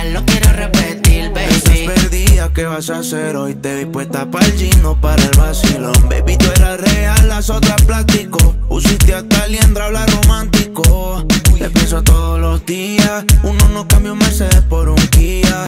ayer, lo quiero repetir, baby. Estás perdida, ¿qué vas a hacer hoy? Te vi puesta para el gino, para el vacilón. Baby, tú eras real, las otras plástico. Pusiste hasta liendra, habla romántico.